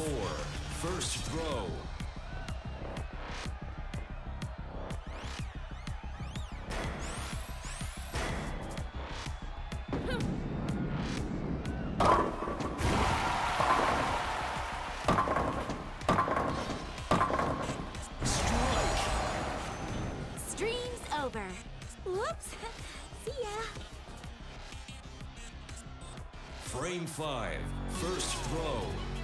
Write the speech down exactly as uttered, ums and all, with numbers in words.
four, first throw. Over. Whoops. See ya. Frame five, first throw.